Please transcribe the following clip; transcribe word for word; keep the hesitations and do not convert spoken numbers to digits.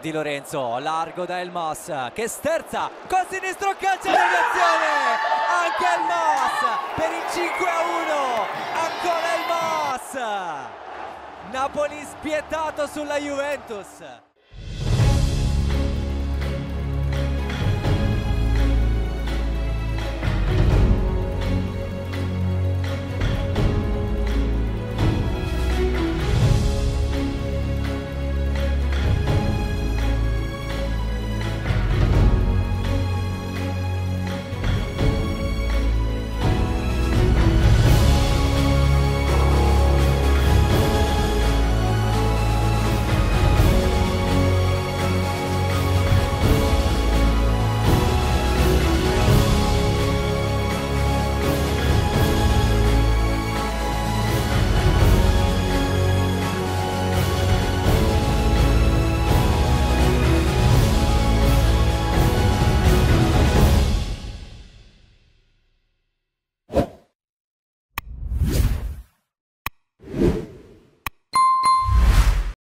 Di Lorenzo, largo da Elmas, che sterza, con sinistro calcio deviazione, anche Elmas per il cinque a uno, ancora Elmas, Napoli spietato sulla Juventus.